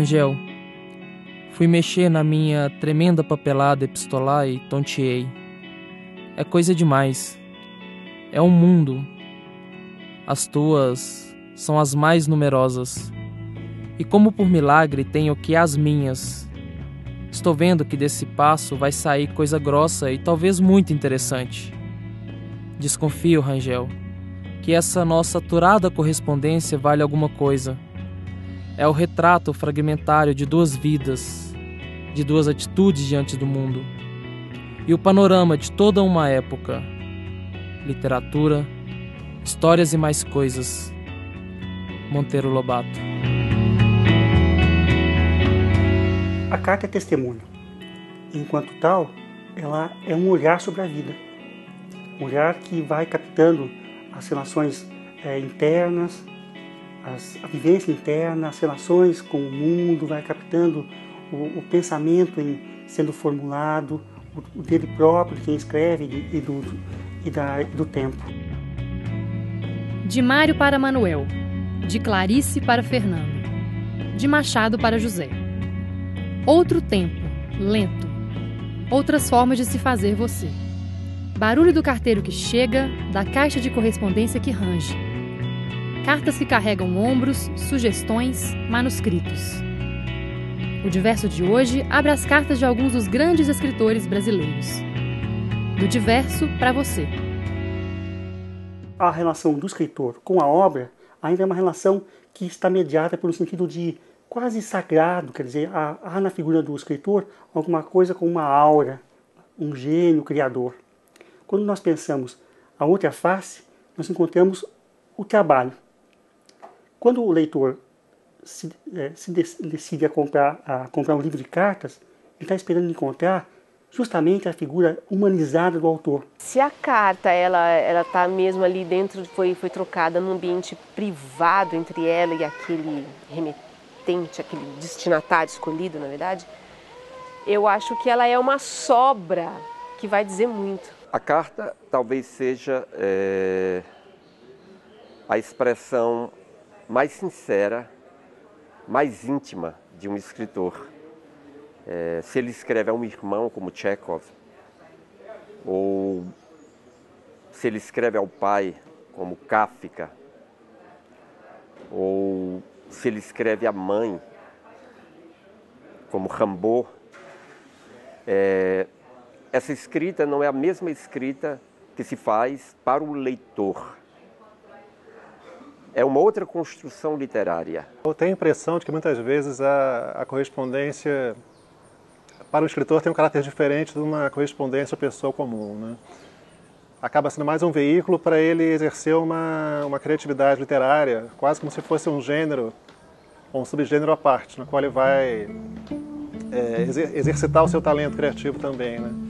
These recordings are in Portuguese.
Rangel, fui mexer na minha tremenda papelada epistolar e tonteei. É coisa demais. É um mundo. As tuas são as mais numerosas. E como por milagre tenho que as minhas. Estou vendo que desse passo vai sair coisa grossa e talvez muito interessante. Desconfio, Rangel, que essa nossa aturada correspondência vale alguma coisa. É o retrato fragmentário de duas vidas, de duas atitudes diante do mundo. E o panorama de toda uma época. Literatura, histórias e mais coisas. Monteiro Lobato. A carta é testemunho. Enquanto tal, ela é um olhar sobre a vida. Um olhar que vai captando as relações internas, a vivência interna, as relações com o mundo, vai captando o pensamento sendo formulado, o dele próprio, de quem escreve e do tempo. De Mário para Manuel, de Clarice para Fernando, de Machado para José. Outro tempo, lento. Outras formas de se fazer você. Barulho do carteiro que chega, da caixa de correspondência que range. Cartas que carregam ombros, sugestões, manuscritos. O Diverso de hoje abre as cartas de alguns dos grandes escritores brasileiros. Do Diverso para você. A relação do escritor com a obra ainda é uma relação que está mediada pelo sentido de quase sagrado, quer dizer, há na figura do escritor alguma coisa com uma aura, um gênio criador. Quando nós pensamos a outra face, nós encontramos o trabalho. Quando o leitor se decide a comprar um livro de cartas, ele está esperando encontrar justamente a figura humanizada do autor. Se a carta ela está mesmo ali dentro, foi trocada num ambiente privado entre ela e aquele remetente, aquele destinatário escolhido, na verdade, eu acho que ela é uma sobra que vai dizer muito. A carta talvez seja a expressão mais sincera, mais íntima de um escritor. Se ele escreve a um irmão como Chekhov, ou se ele escreve ao pai como Kafka, ou se ele escreve à mãe como Rimbaud, essa escrita não é a mesma escrita que se faz para o leitor. É uma outra construção literária. Eu tenho a impressão de que muitas vezes a correspondência para o escritor tem um caráter diferente de uma correspondência à pessoa comum, né? Acaba sendo mais um veículo para ele exercer uma criatividade literária, quase como se fosse um gênero, ou um subgênero à parte, no qual ele vai exercitar o seu talento criativo também, né?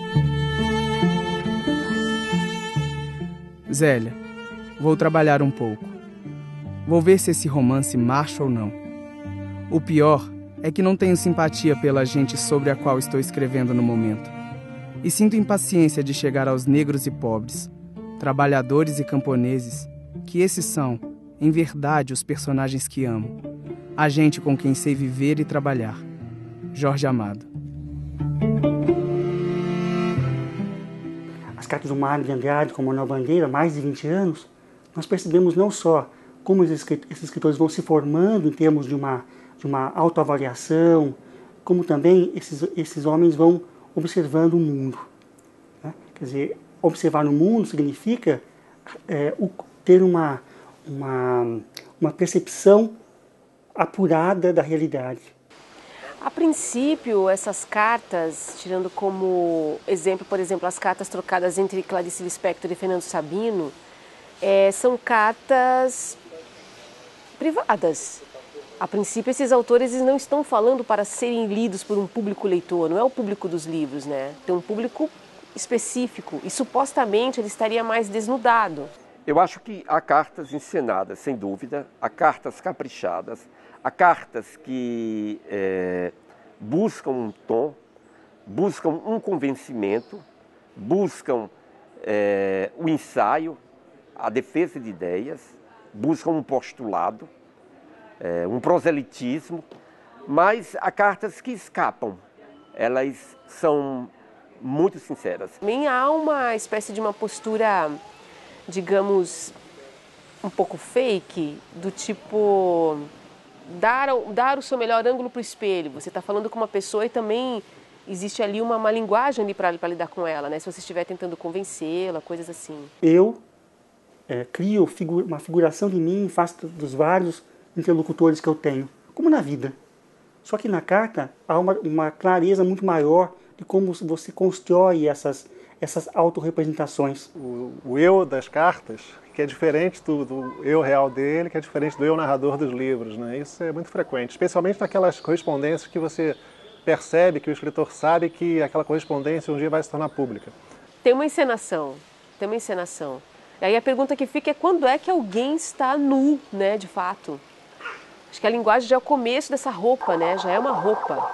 Zélia, vou trabalhar um pouco. Vou ver se esse romance marcha ou não. O pior é que não tenho simpatia pela gente sobre a qual estou escrevendo no momento. E sinto impaciência de chegar aos negros e pobres, trabalhadores e camponeses, que esses são, em verdade, os personagens que amo. A gente com quem sei viver e trabalhar. Jorge Amado. As cartas do Mário de Andrade com Manuel Bandeira, mais de 20 anos, nós percebemos não só como esses escritores vão se formando em termos de uma autoavaliação, como também esses homens vão observando o mundo. Né? Quer dizer, observar o mundo significa ter uma percepção apurada da realidade. A princípio, essas cartas, tirando como exemplo, por exemplo, as cartas trocadas entre Clarice Lispector e Fernando Sabino, são cartas privadas. A princípio, esses autores não estão falando para serem lidos por um público leitor, não é o público dos livros, né? Tem um público específico e supostamente ele estaria mais desnudado. Eu acho que há cartas encenadas, sem dúvida, há cartas caprichadas, há cartas que buscam um tom, buscam um convencimento, buscam o ensaio, a defesa de ideias, buscam um postulado, um proselitismo, Mas há cartas que escapam, elas são muito sinceras. Também há uma espécie de uma postura, digamos, um pouco fake, do tipo dar o seu melhor ângulo para o espelho. Você está falando com uma pessoa e também existe ali uma linguagem ali para lidar com ela, né? Se você estiver tentando convencê-la, coisas assim. Eu crio uma figuração de mim em face dos vários interlocutores que eu tenho, como na vida. Só que na carta há uma clareza muito maior de como você constrói essas autorrepresentações. O eu das cartas, que é diferente do eu real dele, que é diferente do eu narrador dos livros, né? Isso é muito frequente, especialmente naquelas correspondências que você percebe, que o escritor sabe que aquela correspondência um dia vai se tornar pública. Tem uma encenação. E aí a pergunta que fica é quando é que alguém está nu, né, de fato? Acho que a linguagem já é o começo dessa roupa, né? Já é uma roupa.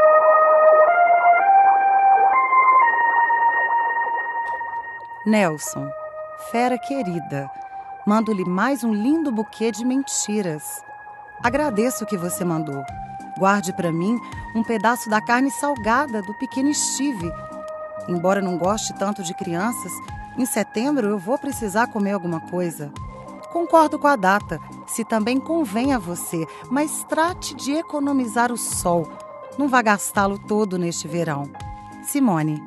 Nelson, fera querida, mando-lhe mais um lindo buquê de mentiras. Agradeço o que você mandou. Guarde para mim um pedaço da carne salgada do pequeno Steve. Embora não goste tanto de crianças, em setembro eu vou precisar comer alguma coisa. Concordo com a data, se também convém a você, mas trate de economizar o sol. Não vá gastá-lo todo neste verão. Simone.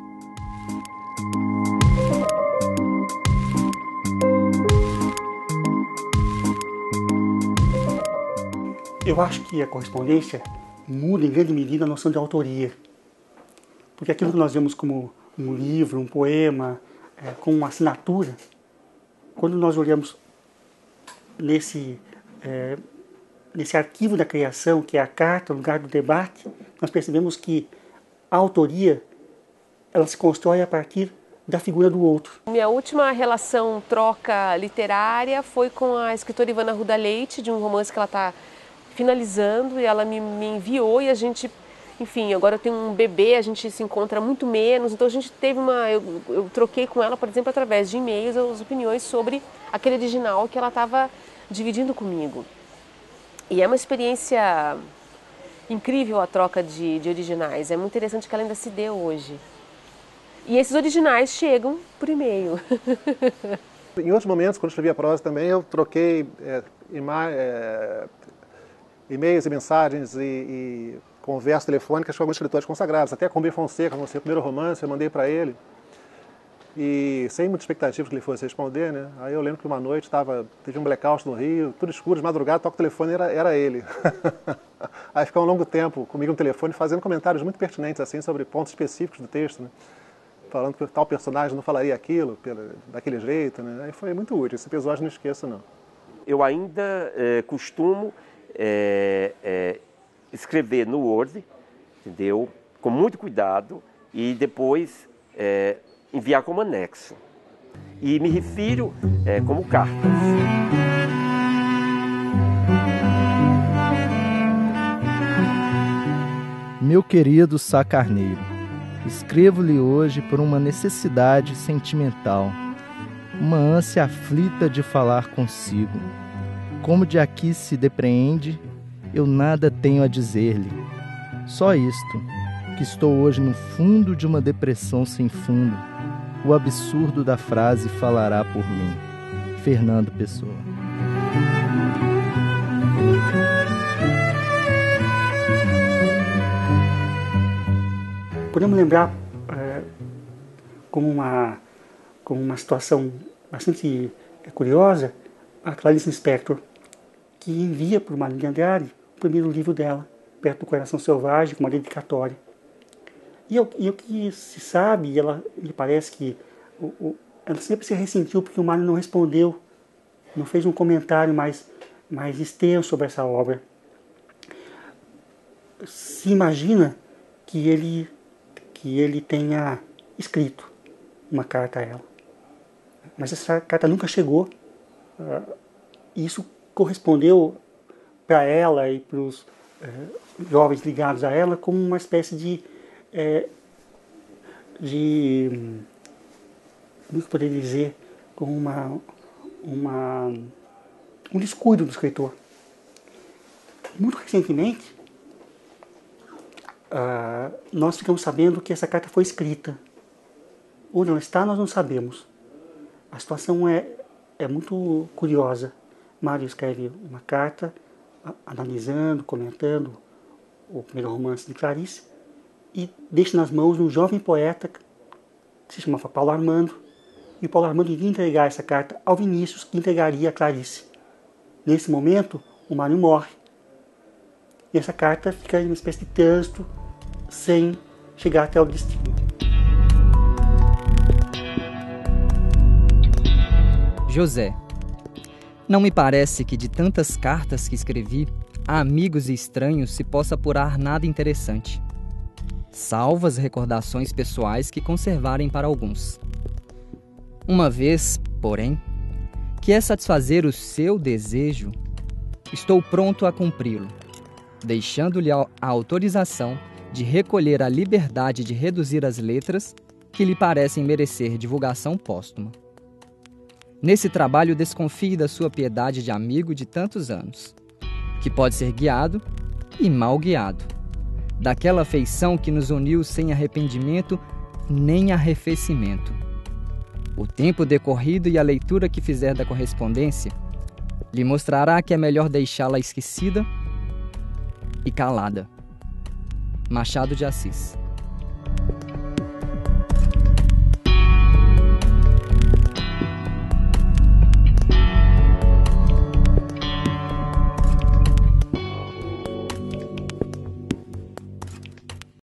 Eu acho que a correspondência muda em grande medida a noção de autoria. Porque aquilo que nós vemos como um livro, um poema, com uma assinatura, quando nós olhamos nesse arquivo da criação, que é a carta, o lugar do debate, nós percebemos que a autoria ela se constrói a partir da figura do outro. Minha última relação troca literária foi com a escritora Ivana Ruda Leite, de um romance que ela está finalizando, e ela me enviou e a gente, enfim, agora eu tenho um bebê, a gente se encontra muito menos, então a gente teve eu troquei com ela, por exemplo, através de e-mails, as opiniões sobre aquele original que ela estava dividindo comigo. E é uma experiência incrível a troca de originais, é muito interessante que ela ainda se dê hoje. E esses originais chegam por e-mail. Em outros momentos, quando eu escrevi a prosa também, eu troquei e-mails e mensagens e conversas telefônicas com alguns escritores consagrados. Até com o Rubem Fonseca, no seu primeiro romance, eu mandei para ele. E sem muita expectativa que ele fosse responder, né? Aí eu lembro que uma noite teve um blackout no Rio, tudo escuro, de madrugada, toco o telefone, era ele. Aí ficou um longo tempo comigo no telefone, fazendo comentários muito pertinentes assim sobre pontos específicos do texto, né? Falando que tal personagem não falaria aquilo, daquele jeito, né? Aí foi muito útil, esse episódio não esqueço, não. Eu ainda costumo escrever no Word, entendeu? Com muito cuidado, e depois enviar como anexo. E me refiro como cartas. Meu querido Sá Carneiro, escrevo-lhe hoje por uma necessidade sentimental, uma ânsia aflita de falar consigo. Como de aqui se depreende, eu nada tenho a dizer-lhe. Só isto, que estou hoje no fundo de uma depressão sem fundo. O absurdo da frase falará por mim. Fernando Pessoa. Podemos lembrar como uma situação bastante curiosa a Clarice Lispector, que envia para o Mário de Andrade o primeiro livro dela, Perto do Coração Selvagem, com uma dedicatória. E o que se sabe, me parece que ela sempre se ressentiu porque o Mário não respondeu, não fez um comentário mais extenso sobre essa obra. Se imagina que ele tenha escrito uma carta a ela. Mas essa carta nunca chegou. Isso correspondeu para ela e para os jovens ligados a ela como uma espécie de como eu poderia dizer, como um descuido do escritor. Muito recentemente, nós ficamos sabendo que essa carta foi escrita. Onde ela está, nós não sabemos. A situação é muito curiosa. Mário escreve uma carta, analisando, comentando o primeiro romance de Clarice, e deixa nas mãos de um jovem poeta que se chamava Paulo Armando, e o Paulo Armando iria entregar essa carta ao Vinícius, que entregaria a Clarice. Nesse momento, o Mário morre. E essa carta fica em uma espécie de trânsito, sem chegar até o destino. José, não me parece que de tantas cartas que escrevi a amigos e estranhos se possa apurar nada interessante, salvo as recordações pessoais que conservarem para alguns. Uma vez, porém, que é satisfazer o seu desejo, estou pronto a cumpri-lo, deixando-lhe a autorização de recolher a liberdade de reduzir as letras que lhe parecem merecer divulgação póstuma. Nesse trabalho desconfie da sua piedade de amigo de tantos anos, que pode ser guiado e mal guiado, daquela afeição que nos uniu sem arrependimento nem arrefecimento. O tempo decorrido e a leitura que fizer da correspondência lhe mostrará que é melhor deixá-la esquecida e calada. Machado de Assis.